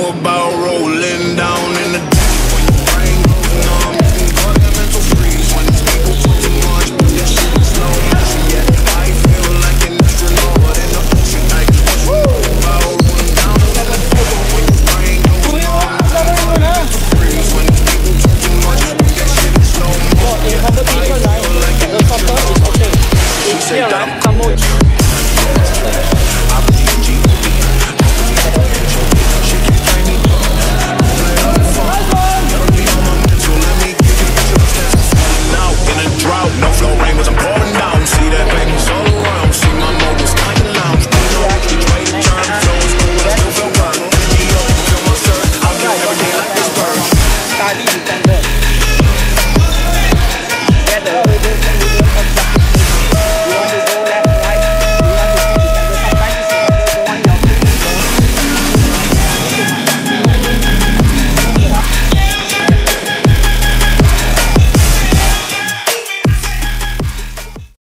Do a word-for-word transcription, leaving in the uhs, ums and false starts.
know about rolling down in the deep. When your brain goes numb, you can go that mental freeze. When these people talk too much, put that shit in slow motion. Yeah, I feel like an astronaut in the ocean. Like, what you know about rolling down in the deep. When your brain goes numb, you can go that mental freeze. When these people talk too much, put that shit in slow motion. Yeah, I feel like an astronaut. She said that I'm